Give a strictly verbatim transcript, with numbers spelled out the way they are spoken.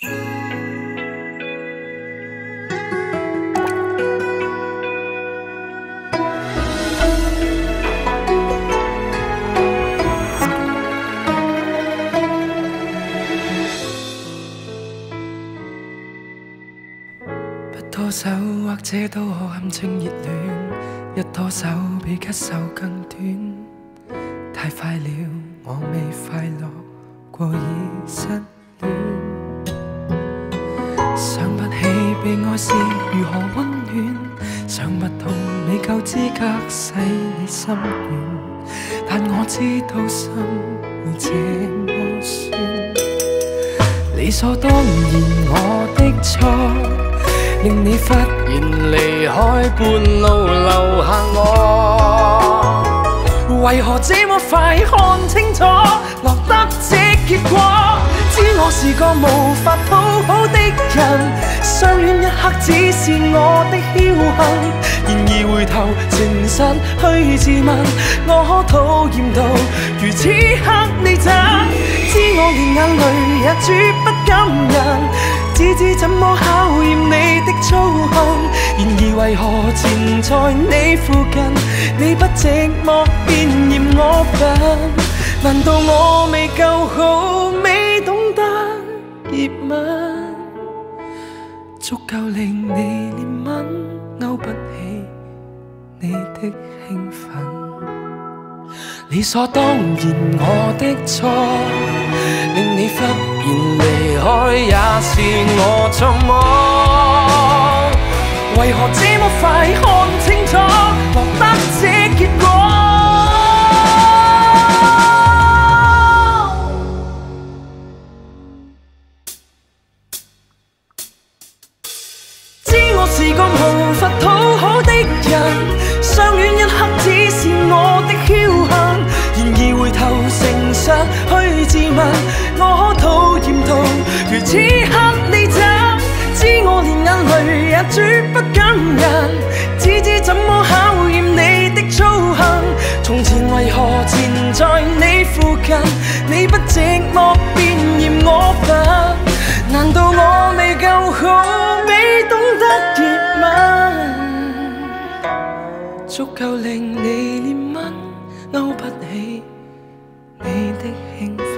拖手或者都可堪稱熱戀，一拖手比咳嗽更短。太快了，我未快樂過已失戀。想不起被愛是如何溫暖，想不到未夠資格使你心軟，但我知道心會這麼酸。理所當然我的錯。令你忽然離開，半路留下我，為何這麼快看清楚，落得這結果？知我是個無法討好的人，相戀一刻只是我的僥倖，然而回頭誠實去自問，我可討厭到如此刻你怎？知我連眼淚也絕不感人。只知怎麼考驗你的操行，然而為何纏在你附近，你不寂寞便嫌我笨？難道我未夠好，未懂得熱吻，足夠令你憐憫，勾不起你的興奮？理所當然我的錯，令你忽然離開也是我錯麼？為何這麼快看清楚，落得這結果？知我是個無法討好的人，相戀一刻只是我的僥倖，然而回頭誠實去自問，我可討厭到如此刻你怎？知我連眼淚也絕不感人，只知怎麼考驗你的操行。從前為何纏在你附近，你不寂寞便嫌我笨？難道我未夠好，未懂得熱吻，足夠令你憐憫，勾不起你的興奮？